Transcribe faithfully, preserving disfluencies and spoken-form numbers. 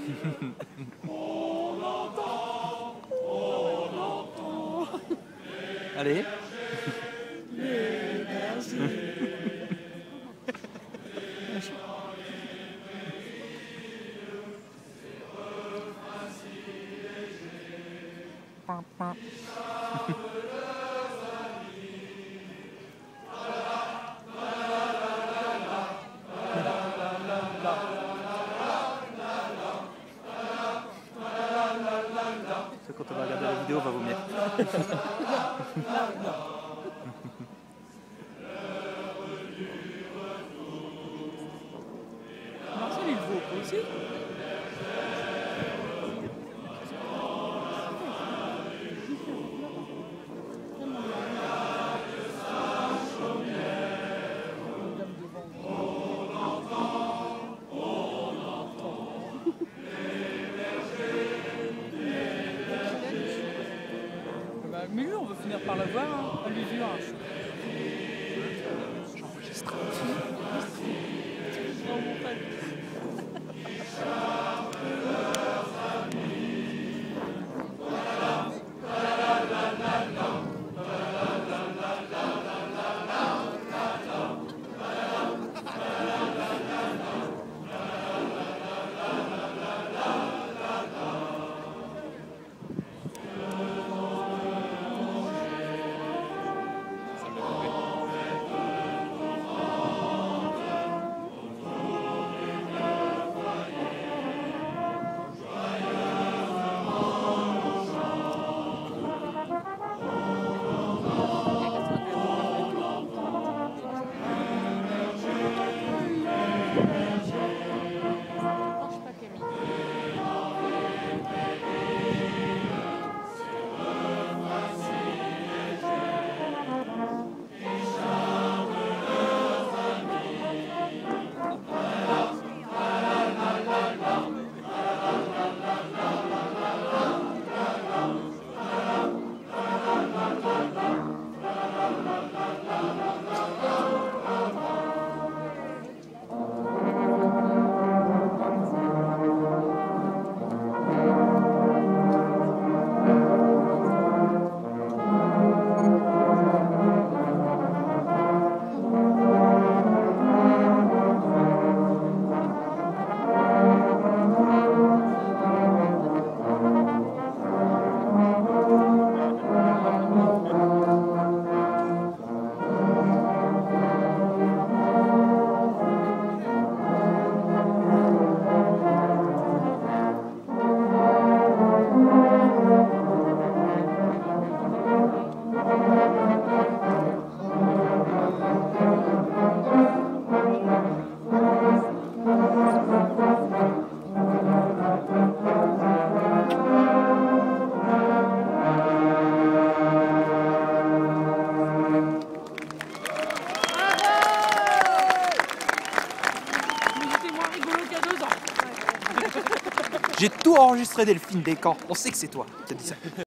On entend, on entend. Allez. Les bergers. Ceux quand on va regarder la vidéo, on va vomir. Marcel, il vaut aussi. Mais lui, on veut finir par le voir, hein, à l'usure. J'enregistre. J'ai tout enregistré, Delphine Descamps. On sait que c'est toi qui as dit ça.